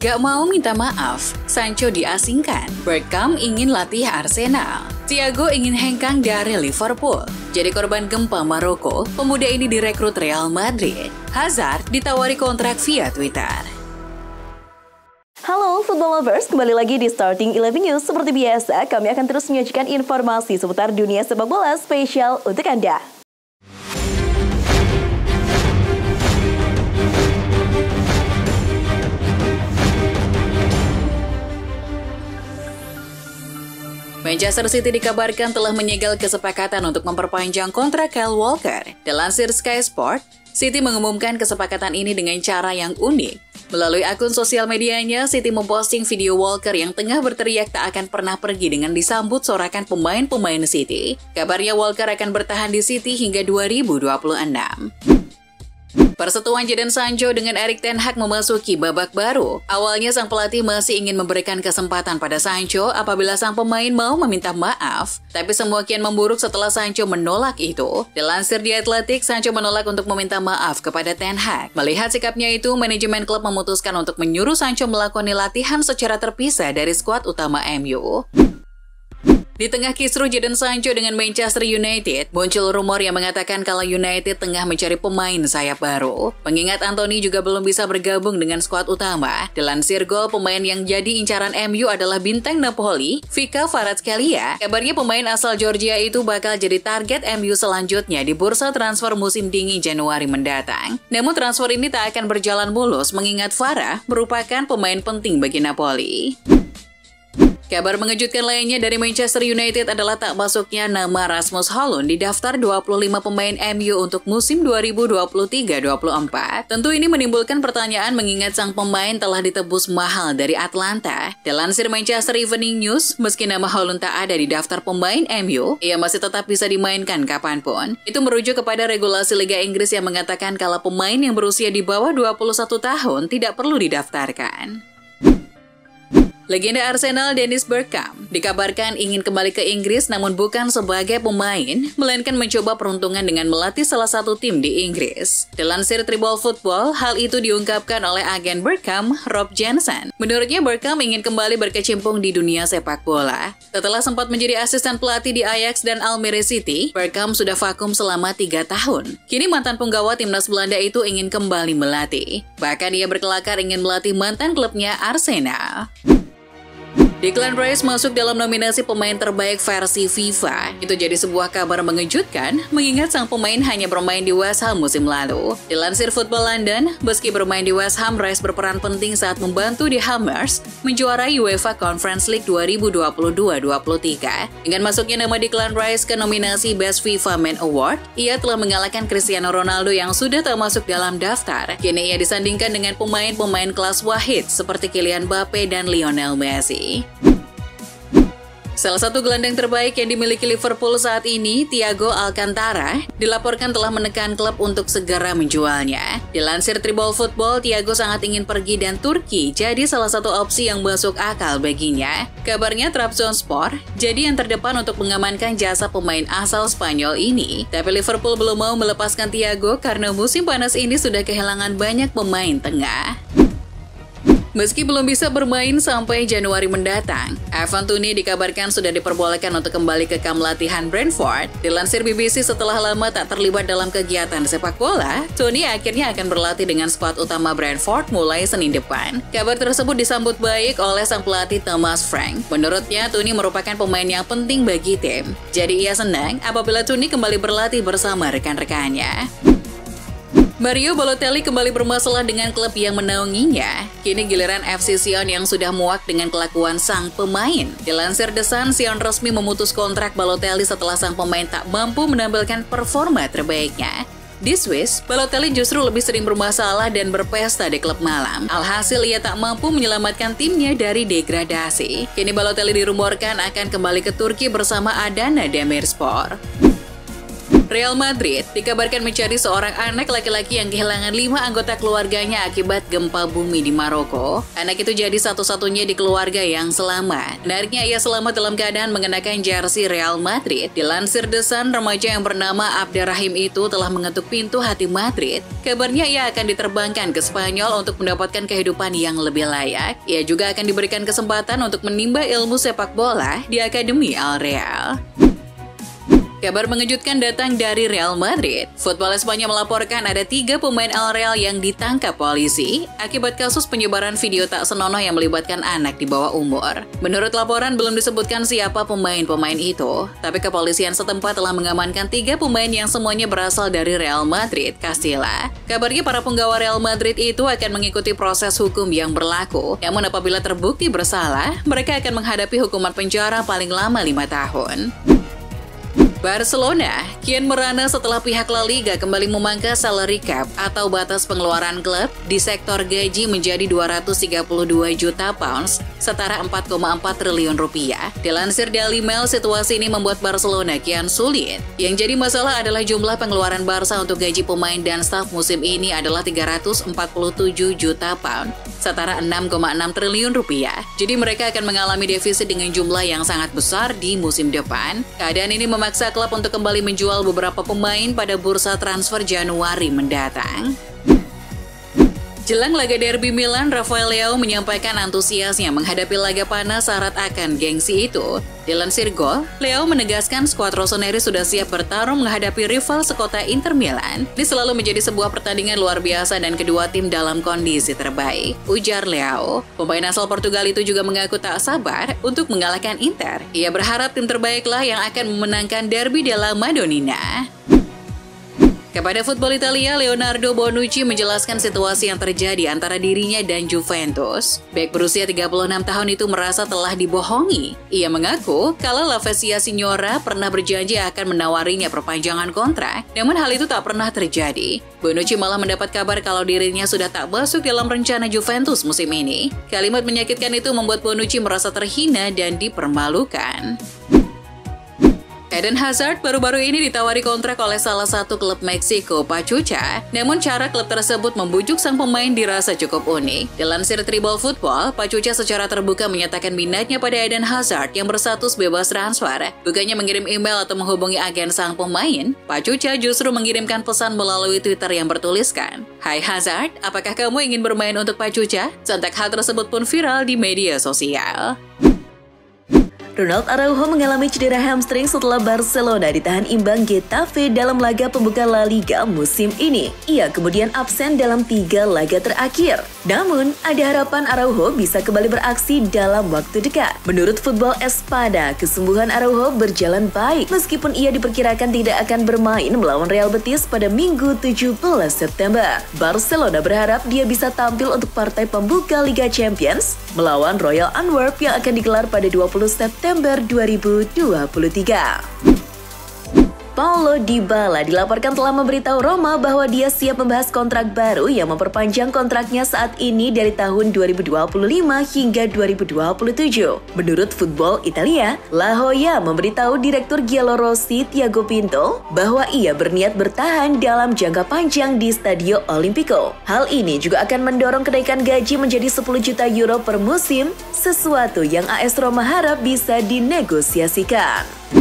Gak mau minta maaf, Sancho diasingkan. Bergkamp ingin latih Arsenal. Thiago ingin hengkang dari Liverpool. Jadi korban gempa Maroko, pemuda ini direkrut Real Madrid. Hazard ditawari kontrak via Twitter. Halo Football Lovers, kembali lagi di Starting 11 News. Seperti biasa, kami akan terus menyajikan informasi seputar dunia sepak bola spesial untuk Anda. Manchester City dikabarkan telah menyegel kesepakatan untuk memperpanjang kontrak Kyle Walker. Dilansir Sky Sport, City mengumumkan kesepakatan ini dengan cara yang unik. Melalui akun sosial medianya, City memposting video Walker yang tengah berteriak tak akan pernah pergi dengan disambut sorakan pemain-pemain City. Kabarnya Walker akan bertahan di City hingga 2026. Persetujuan Jadon Sancho dengan Erik ten Hag memasuki babak baru. Awalnya sang pelatih masih ingin memberikan kesempatan pada Sancho apabila sang pemain mau meminta maaf. Tapi semua kian memburuk setelah Sancho menolak itu. Dilansir di Athletic, Sancho menolak untuk meminta maaf kepada ten Hag. Melihat sikapnya itu, manajemen klub memutuskan untuk menyuruh Sancho melakoni latihan secara terpisah dari skuad utama MU. Di tengah kisruh Jadon Sancho dengan Manchester United, muncul rumor yang mengatakan kalau United tengah mencari pemain sayap baru. Mengingat Anthony juga belum bisa bergabung dengan skuad utama, dilansir Goal, pemain yang jadi incaran MU adalah bintang Napoli, Vika Kvaratskhelia. Kabarnya pemain asal Georgia itu bakal jadi target MU selanjutnya di bursa transfer musim dingin Januari mendatang. Namun transfer ini tak akan berjalan mulus mengingat Farah merupakan pemain penting bagi Napoli. Kabar mengejutkan lainnya dari Manchester United adalah tak masuknya nama Rasmus Højlund di daftar 25 pemain MU untuk musim 2023-24. Tentu ini menimbulkan pertanyaan mengingat sang pemain telah ditebus mahal dari Atlanta. Dilansir Manchester Evening News, meski nama Højlund tak ada di daftar pemain MU, ia masih tetap bisa dimainkan kapanpun. Itu merujuk kepada regulasi Liga Inggris yang mengatakan kalau pemain yang berusia di bawah 21 tahun tidak perlu didaftarkan. Legenda Arsenal Dennis Bergkamp dikabarkan ingin kembali ke Inggris namun bukan sebagai pemain, melainkan mencoba peruntungan dengan melatih salah satu tim di Inggris. Dilansir Tribal Football, hal itu diungkapkan oleh agen Bergkamp, Rob Jensen. Menurutnya Bergkamp ingin kembali berkecimpung di dunia sepak bola. Setelah sempat menjadi asisten pelatih di Ajax dan Almere City, Bergkamp sudah vakum selama 3 tahun. Kini mantan penggawa timnas Belanda itu ingin kembali melatih. Bahkan ia berkelakar ingin melatih mantan klubnya Arsenal. Declan Rice masuk dalam nominasi pemain terbaik versi FIFA. Itu jadi sebuah kabar mengejutkan, mengingat sang pemain hanya bermain di West Ham musim lalu. Dilansir Football London, meski bermain di West Ham, Rice berperan penting saat membantu di Hammers menjuarai UEFA Conference League 2022-23. Dengan masuknya nama Declan Rice ke nominasi Best FIFA Man Award, ia telah mengalahkan Cristiano Ronaldo yang sudah tak masuk dalam daftar. Kini ia disandingkan dengan pemain-pemain kelas wahid seperti Kylian Mbappe dan Lionel Messi. Salah satu gelandang terbaik yang dimiliki Liverpool saat ini, Thiago Alcantara, dilaporkan telah menekan klub untuk segera menjualnya. Dilansir Tribal Football, Thiago sangat ingin pergi dan Turki jadi salah satu opsi yang masuk akal baginya. Kabarnya Trabzonspor jadi yang terdepan untuk mengamankan jasa pemain asal Spanyol ini. Tapi Liverpool belum mau melepaskan Thiago karena musim panas ini sudah kehilangan banyak pemain tengah. Meski belum bisa bermain sampai Januari mendatang, Ivan Toney dikabarkan sudah diperbolehkan untuk kembali ke kamp latihan Brentford. Dilansir BBC, setelah lama tak terlibat dalam kegiatan sepak bola, Toney akhirnya akan berlatih dengan skuad utama Brentford mulai Senin depan. Kabar tersebut disambut baik oleh sang pelatih Thomas Frank. Menurutnya, Toney merupakan pemain yang penting bagi tim. Jadi ia senang apabila Toney kembali berlatih bersama rekan-rekannya. Mario Balotelli kembali bermasalah dengan klub yang menaunginya. Kini giliran FC Sion yang sudah muak dengan kelakuan sang pemain. Dilansir The Sun, Sion resmi memutus kontrak Balotelli setelah sang pemain tak mampu menampilkan performa terbaiknya. Di Swiss, Balotelli justru lebih sering bermasalah dan berpesta di klub malam. Alhasil ia tak mampu menyelamatkan timnya dari degradasi. Kini Balotelli dirumorkan akan kembali ke Turki bersama Adana Demirspor. Real Madrid dikabarkan mencari seorang anak laki-laki yang kehilangan 5 anggota keluarganya akibat gempa bumi di Maroko. Anak itu jadi satu-satunya di keluarga yang selamat. Menariknya, ia selamat dalam keadaan mengenakan jersey Real Madrid. Dilansir The Sun, remaja yang bernama Abderrahim itu telah mengetuk pintu hati Madrid. Kabarnya ia akan diterbangkan ke Spanyol untuk mendapatkan kehidupan yang lebih layak. Ia juga akan diberikan kesempatan untuk menimba ilmu sepak bola di Akademi Al Real. Kabar mengejutkan datang dari Real Madrid. Football Espanyol melaporkan ada 3 pemain Al Real yang ditangkap polisi akibat kasus penyebaran video tak senonoh yang melibatkan anak di bawah umur. Menurut laporan, belum disebutkan siapa pemain-pemain itu, tapi kepolisian setempat telah mengamankan 3 pemain yang semuanya berasal dari Real Madrid, Castilla. Kabarnya para penggawa Real Madrid itu akan mengikuti proses hukum yang berlaku. Namun apabila terbukti bersalah, mereka akan menghadapi hukuman penjara paling lama 5 tahun. Barcelona kian merana setelah pihak La Liga kembali memangkas salary cap atau batas pengeluaran klub di sektor gaji menjadi 232 juta pounds, setara 4,4 triliun rupiah. Dilansir Daily Mail, situasi ini membuat Barcelona kian sulit. Yang jadi masalah adalah jumlah pengeluaran Barca untuk gaji pemain dan staf musim ini adalah 347 juta pound, setara 6,6 triliun rupiah. Jadi mereka akan mengalami defisit dengan jumlah yang sangat besar di musim depan. Keadaan ini memaksa klub untuk kembali menjual beberapa pemain pada bursa transfer Januari mendatang. Jelang laga derby Milan, Rafael Leao menyampaikan antusiasnya menghadapi laga panas syarat akan gengsi itu. Dilansir Gol, Leao menegaskan skuad Rossoneri sudah siap bertarung menghadapi rival sekota Inter Milan. Ini selalu menjadi sebuah pertandingan luar biasa dan kedua tim dalam kondisi terbaik, ujar Leao. Pemain asal Portugal itu juga mengaku tak sabar untuk mengalahkan Inter. Ia berharap tim terbaiklah yang akan memenangkan derby della Madonnina. Kepada Football Italia, Leonardo Bonucci menjelaskan situasi yang terjadi antara dirinya dan Juventus. Bek berusia 36 tahun itu merasa telah dibohongi. Ia mengaku kalau La Spezia Signora pernah berjanji akan menawarinya perpanjangan kontrak, namun hal itu tak pernah terjadi. Bonucci malah mendapat kabar kalau dirinya sudah tak masuk dalam rencana Juventus musim ini. Kalimat menyakitkan itu membuat Bonucci merasa terhina dan dipermalukan. Eden Hazard baru-baru ini ditawari kontrak oleh salah satu klub Meksiko, Pachuca. Namun cara klub tersebut membujuk sang pemain dirasa cukup unik. Dilansir Tribal Football, Pachuca secara terbuka menyatakan minatnya pada Eden Hazard yang berstatus bebas transfer. Bukannya mengirim email atau menghubungi agen sang pemain, Pachuca justru mengirimkan pesan melalui Twitter yang bertuliskan, "Hai Hazard, apakah kamu ingin bermain untuk Pachuca?" Sontak hal tersebut pun viral di media sosial. Ronald Araujo mengalami cedera hamstring setelah Barcelona ditahan imbang Getafe dalam laga pembuka La Liga musim ini. Ia kemudian absen dalam 3 laga terakhir. Namun, ada harapan Araujo bisa kembali beraksi dalam waktu dekat. Menurut Football Espada, kesembuhan Araujo berjalan baik meskipun ia diperkirakan tidak akan bermain melawan Real Betis pada Minggu 17 September. Barcelona berharap dia bisa tampil untuk partai pembuka Liga Champions melawan Royal Antwerp yang akan digelar pada 20 September 2023. Paulo Dybala dilaporkan telah memberitahu Roma bahwa dia siap membahas kontrak baru yang memperpanjang kontraknya saat ini dari tahun 2025 hingga 2027. Menurut Football Italia, La Joya memberitahu Direktur Giallorossi Thiago Pinto bahwa ia berniat bertahan dalam jangka panjang di Stadio Olimpico. Hal ini juga akan mendorong kenaikan gaji menjadi 10 juta euro per musim, sesuatu yang AS Roma harap bisa dinegosiasikan.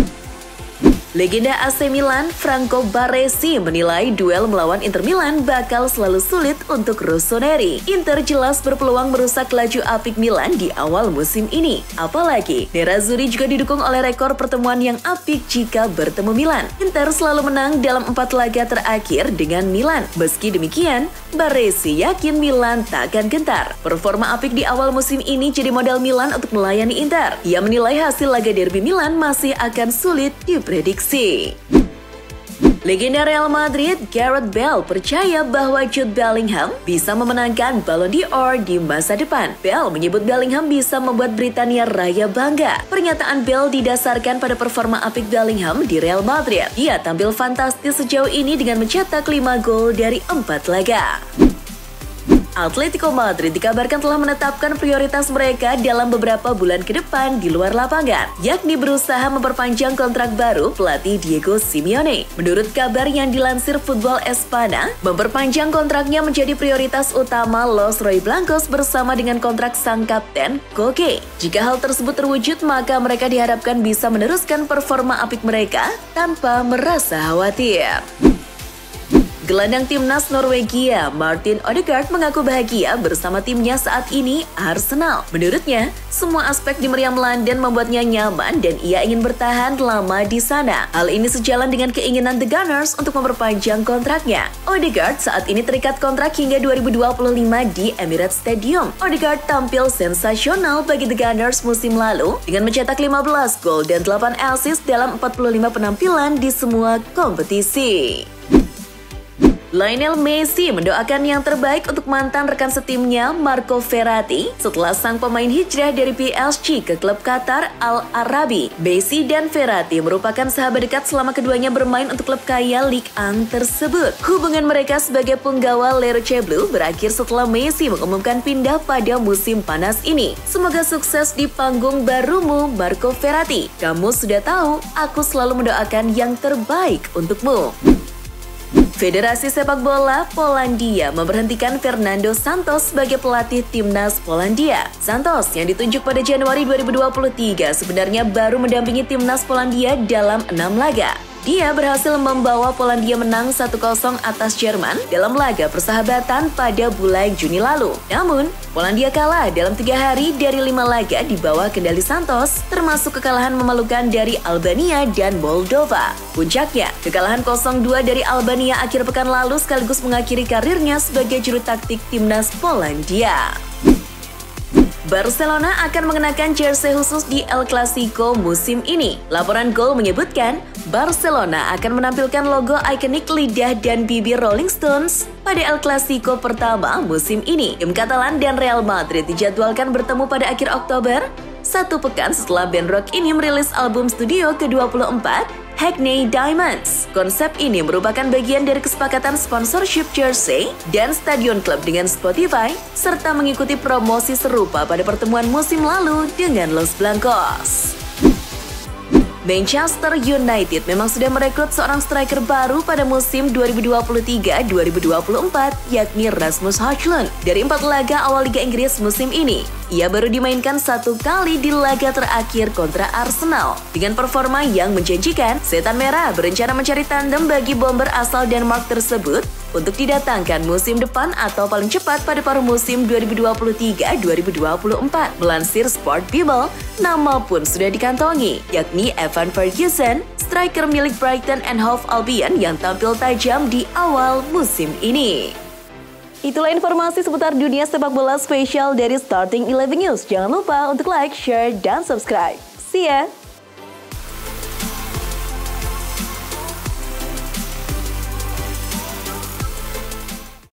Legenda AC Milan, Franco Baresi menilai duel melawan Inter Milan bakal selalu sulit untuk Rossoneri. Inter jelas berpeluang merusak laju apik Milan di awal musim ini. Apalagi, Nerazzurri juga didukung oleh rekor pertemuan yang apik jika bertemu Milan. Inter selalu menang dalam 4 laga terakhir dengan Milan. Meski demikian, Baresi yakin Milan tak akan gentar. Performa apik di awal musim ini jadi modal Milan untuk melayani Inter. Ia menilai hasil laga derby Milan masih akan sulit diprediksi. Legenda Real Madrid, Gareth Bale percaya bahwa Jude Bellingham bisa memenangkan Ballon d'Or di masa depan. Bale menyebut Bellingham bisa membuat Britania Raya bangga. Pernyataan Bale didasarkan pada performa apik Bellingham di Real Madrid. Dia tampil fantastis sejauh ini dengan mencetak 5 gol dari 4 laga. Atletico Madrid dikabarkan telah menetapkan prioritas mereka dalam beberapa bulan ke depan di luar lapangan, yakni berusaha memperpanjang kontrak baru pelatih Diego Simeone. Menurut kabar yang dilansir Football Espana, memperpanjang kontraknya menjadi prioritas utama Los Roy Blancos bersama dengan kontrak sang kapten Koke. Jika hal tersebut terwujud, maka mereka diharapkan bisa meneruskan performa apik mereka tanpa merasa khawatir. Gelandang timnas Norwegia, Martin Odegaard mengaku bahagia bersama timnya saat ini, Arsenal. Menurutnya, semua aspek di meriam London membuatnya nyaman dan ia ingin bertahan lama di sana. Hal ini sejalan dengan keinginan The Gunners untuk memperpanjang kontraknya. Odegaard saat ini terikat kontrak hingga 2025 di Emirates Stadium. Odegaard tampil sensasional bagi The Gunners musim lalu dengan mencetak 15 gol dan 8 assist dalam 45 penampilan di semua kompetisi. Lionel Messi mendoakan yang terbaik untuk mantan rekan setimnya Marco Verratti setelah sang pemain hijrah dari PSG ke klub Qatar Al Arabi. Messi dan Verratti merupakan sahabat dekat selama keduanya bermain untuk klub kaya Ligue 1 tersebut. Hubungan mereka sebagai penggawa Le Rouge Bleu berakhir setelah Messi mengumumkan pindah pada musim panas ini. Semoga sukses di panggung barumu, Marco Verratti. Kamu sudah tahu, aku selalu mendoakan yang terbaik untukmu. Federasi Sepak Bola Polandia memberhentikan Fernando Santos sebagai pelatih timnas Polandia. Santos yang ditunjuk pada Januari 2023 sebenarnya baru mendampingi timnas Polandia dalam 6 laga. Dia berhasil membawa Polandia menang 1-0 atas Jerman dalam laga persahabatan pada bulan Juni lalu. Namun, Polandia kalah dalam 3 hari dari 5 laga di bawah kendali Santos, termasuk kekalahan memalukan dari Albania dan Moldova. Puncaknya, kekalahan 0-2 dari Albania akhir pekan lalu sekaligus mengakhiri karirnya sebagai juru taktik timnas Polandia. Barcelona akan mengenakan jersey khusus di El Clasico musim ini. Laporan Goal menyebutkan, Barcelona akan menampilkan logo ikonik lidah dan bibir Rolling Stones pada El Clasico pertama musim ini. Tim Catalan dan Real Madrid dijadwalkan bertemu pada akhir Oktober, 1 pekan setelah band rock ini merilis album studio ke-24, Hackney Diamonds. Konsep ini merupakan bagian dari kesepakatan sponsorship jersey dan stadion klub dengan Spotify, serta mengikuti promosi serupa pada pertemuan musim lalu dengan Los Blancos. Manchester United memang sudah merekrut seorang striker baru pada musim 2023-2024, yakni Rasmus Højlund. Dari 4 laga awal Liga Inggris musim ini, ia baru dimainkan 1 kali di laga terakhir kontra Arsenal. Dengan performa yang menjanjikan, Setan Merah berencana mencari tandem bagi bomber asal Denmark tersebut untuk didatangkan musim depan atau paling cepat pada paruh musim 2023-2024. Melansir Sport Bible, nama pun sudah dikantongi, yakni Evan Ferguson, striker milik Brighton and Hove Albion yang tampil tajam di awal musim ini. Itulah informasi seputar dunia sepak bola spesial dari Starting 11 News. Jangan lupa untuk like, share, dan subscribe. See ya!